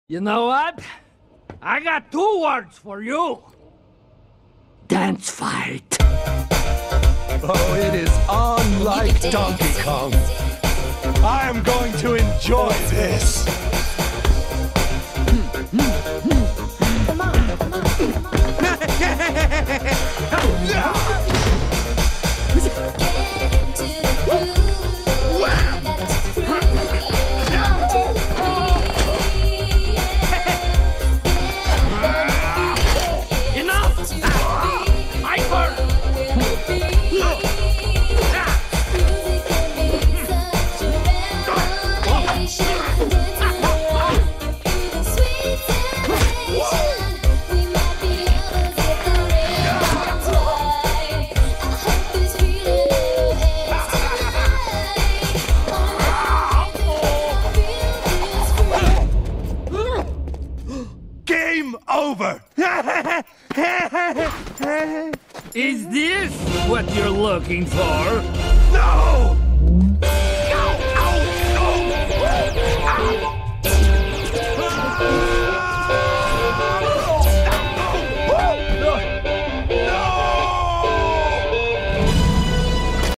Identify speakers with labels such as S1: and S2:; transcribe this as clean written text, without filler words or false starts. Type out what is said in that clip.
S1: You know what? I got 2 words for you. Dance fight.
S2: Oh, it is on like Donkey Kong. I am going to enjoy this.
S3: Come on, come on, come on.
S2: Game over!
S1: Is this what you're looking for?
S2: No!